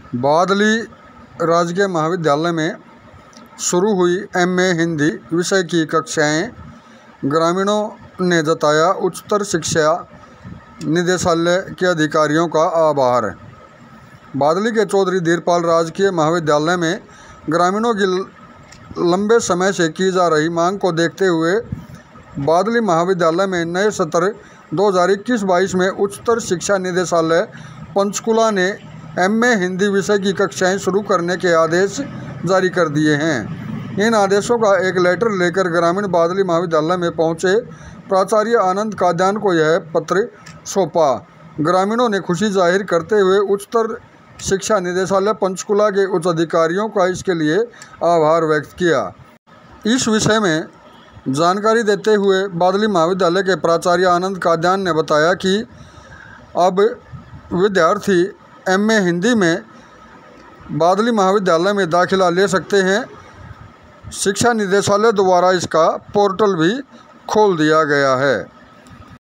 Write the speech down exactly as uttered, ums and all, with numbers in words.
बादली राजकीय महाविद्यालय में शुरू हुई एमए हिंदी विषय की कक्षाएं। ग्रामीणों ने जताया उच्चतर शिक्षा निदेशालय के अधिकारियों का आभार। बादली के चौधरी धीरपाल राजकीय महाविद्यालय में ग्रामीणों की लंबे समय से की जा रही मांग को देखते हुए बादली महाविद्यालय में नए सत्र दो हज़ार इक्कीस बाईस में उच्चतर शिक्षा निदेशालय पंचकुला ने एमए हिंदी विषय की कक्षाएं शुरू करने के आदेश जारी कर दिए हैं। इन आदेशों का एक लेटर लेकर ग्रामीण बादली महाविद्यालय में पहुंचे प्राचार्य आनंद काद्यान को यह पत्र सौंपा। ग्रामीणों ने खुशी जाहिर करते हुए उच्चतर शिक्षा निदेशालय पंचकुला के उच्च अधिकारियों का इसके लिए आभार व्यक्त किया। इस विषय में जानकारी देते हुए बादली महाविद्यालय के प्राचार्य आनंद काद्यान ने बताया कि अब विद्यार्थी एमए हिंदी में बादली महाविद्यालय में दाखिला ले सकते हैं। शिक्षा निदेशालय द्वारा इसका पोर्टल भी खोल दिया गया है।